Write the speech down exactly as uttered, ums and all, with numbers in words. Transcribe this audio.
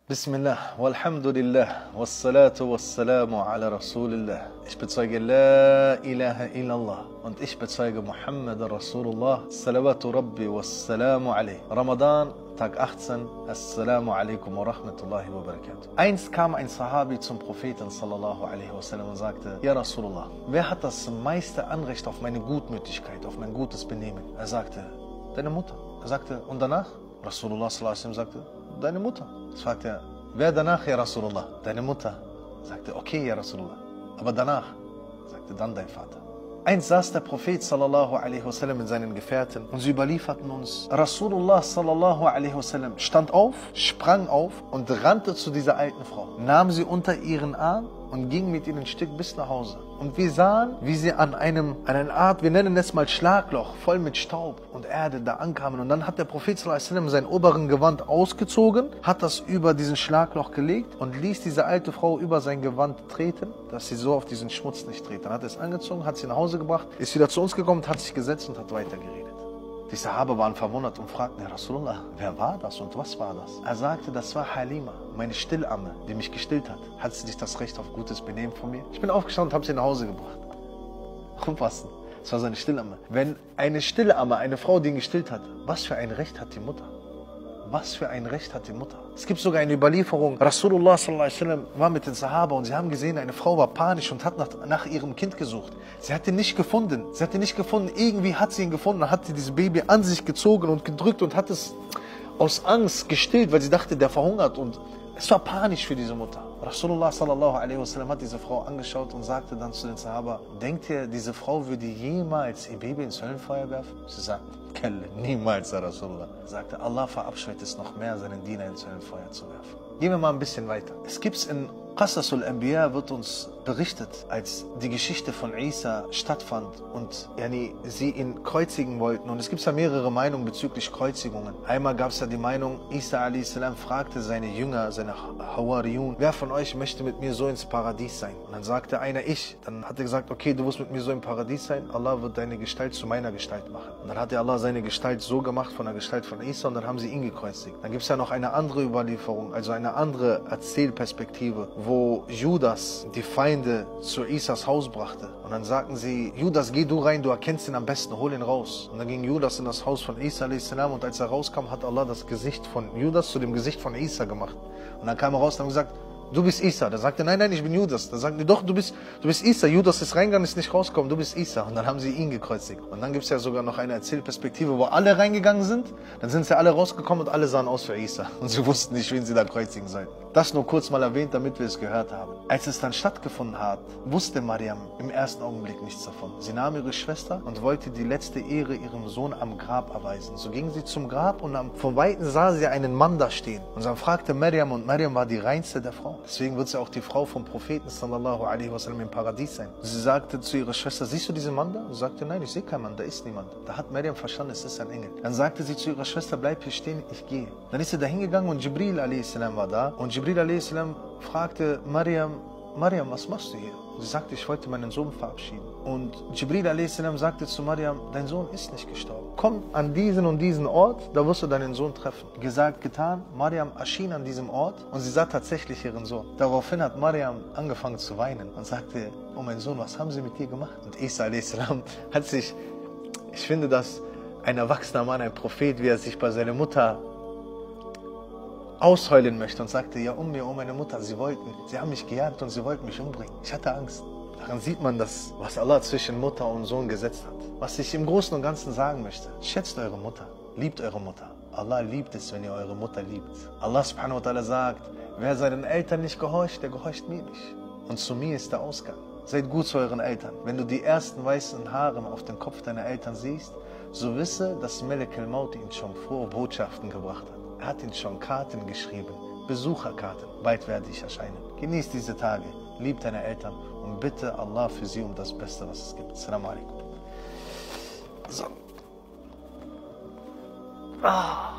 Bismillah, walhamdulillah, wassalatu wassalamu ala Rasulillah. Ich bezeuge La ilaha illallah und ich bezeuge Muhammad Rasulullah. Salawatu Rabbi wassalamu alayhi. Ramadan, Tag achtzehn. Assalamu alaikum wa rahmatullahi wa barakatuh. Einst kam ein Sahabi zum Propheten sallallahu alaihi wasallam und sagte: Ja Rasulullah, wer hat das meiste Anrecht auf meine Gutmütigkeit, auf mein gutes Benehmen? Er sagte: Deine Mutter. Er sagte: Und danach? Rasulullah sallallahu alaihi wasallam sagte: Deine Mutter. Das fragte er: Wer danach, ja Rasulullah? Deine Mutter. Sagte: Okay, ja Rasulullah. Aber danach? Sagte: Dann dein Vater. Einst saß der Prophet sallallahu alaihi wasallam mit seinen Gefährten und sie überlieferten uns: Rasulullah sallallahu alaihi wasallam stand auf, sprang auf und rannte zu dieser alten Frau, nahm sie unter ihren Arm und ging mit ihnen ein Stück bis nach Hause. Und wir sahen, wie sie an einem, an einer Art, wir nennen es mal Schlagloch, voll mit Staub und Erde da ankamen. Und dann hat der Prophet sallallahu alaihi wasallam sein oberen Gewand ausgezogen, hat das über diesen Schlagloch gelegt und ließ diese alte Frau über sein Gewand treten, dass sie so auf diesen Schmutz nicht tritt. Dann hat er es angezogen, hat sie nach Hause gebracht, ist wieder zu uns gekommen, hat sich gesetzt und hat weitergeredet. Die Sahabe waren verwundert und fragten: Herr Rasulullah, wer war das und was war das? Er sagte: Das war Halima, meine Stillamme, die mich gestillt hat. Hat sie nicht das Recht auf gutes Benehmen von mir? Ich bin aufgestanden und habe sie nach Hause gebracht. Umfassend. Das war seine Stillamme. Wenn eine Stillamme, eine Frau, die ihn gestillt hat, was für ein Recht hat die Mutter? Was für ein Recht hat die Mutter? Es gibt sogar eine Überlieferung, Rasulullah sallallahu alaihi wasallam war mit den Sahaba und sie haben gesehen, eine Frau war panisch und hat nach, nach ihrem Kind gesucht. Sie hat ihn nicht gefunden. Sie hat ihn nicht gefunden. Irgendwie hat sie ihn gefunden und hat sie dieses Baby an sich gezogen und gedrückt und hat es aus Angst gestillt, weil sie dachte, der verhungert. Und es war panisch für diese Mutter. Rasulullah sallallahu alaihi wasallam hat diese Frau angeschaut und sagte dann zu den Sahaba: Denkt ihr, diese Frau würde jemals ihr Baby ins Höllenfeuer werfen? Sie sagten: Kelle, niemals, ya Rasulullah. Er sagte: Allah verabscheut es noch mehr, seinen Diener ins Höllenfeuer zu werfen. Gehen wir mal ein bisschen weiter. Es gibt in Qasasul Anbiya, wird uns berichtet, als die Geschichte von Isa stattfand und yani, sie ihn kreuzigen wollten. Und es gibt ja mehrere Meinungen bezüglich Kreuzigungen. Einmal gab es ja die Meinung, Isa a s. fragte seine Jünger, seine Hawariyun: Wer von euch möchte mit mir so ins Paradies sein? Und dann sagte einer: Ich. Dann hat er gesagt: Okay, du wirst mit mir so im Paradies sein, Allah wird deine Gestalt zu meiner Gestalt machen. Und dann hat er Allah seine Gestalt so gemacht von der Gestalt von Isa und dann haben sie ihn gekreuzigt. Dann gibt es ja noch eine andere Überlieferung, also eine andere Erzählperspektive, wo Judas die Feinde zu Isas Haus brachte. Und dann sagten sie: Judas, geh du rein, du erkennst ihn am besten, hol ihn raus. Und dann ging Judas in das Haus von Isa a s. und als er rauskam, hat Allah das Gesicht von Judas zu dem Gesicht von Isa gemacht. Und dann kam er raus und hat gesagt: Du bist Isa. Da sagte er: Nein, nein, ich bin Judas. Da sagten die: Doch, du bist, du bist Isa. Judas ist reingegangen, ist nicht rausgekommen, du bist Isa. Und dann haben sie ihn gekreuzigt. Und dann gibt es ja sogar noch eine Erzählperspektive, wo alle reingegangen sind. Dann sind sie alle rausgekommen und alle sahen aus wie Isa. Und sie wussten nicht, wen sie da kreuzigen sollten. Das nur kurz mal erwähnt, damit wir es gehört haben. Als es dann stattgefunden hat, wusste Mariam im ersten Augenblick nichts davon. Sie nahm ihre Schwester und wollte die letzte Ehre ihrem Sohn am Grab erweisen. So ging sie zum Grab und von Weitem sah sie einen Mann da stehen. Und dann fragte Mariam, und Mariam war die reinste der Frauen. Deswegen wird sie auch die Frau vom Propheten sallallahu alaihi wasallam im Paradies sein. Sie sagte zu ihrer Schwester: Siehst du diesen Mann da? Sie sagte: Nein, ich sehe keinen Mann, da ist niemand. Da hat Mariam verstanden, es ist ein Engel. Dann sagte sie zu ihrer Schwester: Bleib hier stehen, ich gehe. Dann ist sie da hingegangen und Jibril a s. war da. Und Jibril a s. fragte Mariam: Mariam, was machst du hier? Sie sagte: Ich wollte meinen Sohn verabschieden. Und Jibril a s. sagte zu Mariam: Dein Sohn ist nicht gestorben. Komm an diesen und diesen Ort, da wirst du deinen Sohn treffen. Gesagt, getan. Mariam erschien an diesem Ort und sie sah tatsächlich ihren Sohn. Daraufhin hat Mariam angefangen zu weinen und sagte: Oh mein Sohn, was haben sie mit dir gemacht? Und Isa a s. hat sich, ich finde das, ein erwachsener Mann, ein Prophet, wie er sich bei seiner Mutter ausheulen möchte und sagte: Ja, Ummi, oh meine Mutter, sie wollten, sie haben mich gejagt und sie wollten mich umbringen. Ich hatte Angst. Daran sieht man das, was Allah zwischen Mutter und Sohn gesetzt hat. Was ich im Großen und Ganzen sagen möchte: Schätzt eure Mutter, liebt eure Mutter. Allah liebt es, wenn ihr eure Mutter liebt. Allah subhanahu wa ta'ala sagt: Wer seinen Eltern nicht gehorcht, der gehorcht mir nicht. Und zu mir ist der Ausgang. Seid gut zu euren Eltern. Wenn du die ersten weißen Haare auf dem Kopf deiner Eltern siehst, so wisse, dass Melek al-Maut ihnen schon frohe Botschaften gebracht hat. Er hat ihnen schon Karten geschrieben, Besucherkarten. Bald werde ich erscheinen. Genießt diese Tage, liebt deine Eltern und bitte Allah für sie um das Beste, was es gibt. Assalamu alaikum. So. Ah.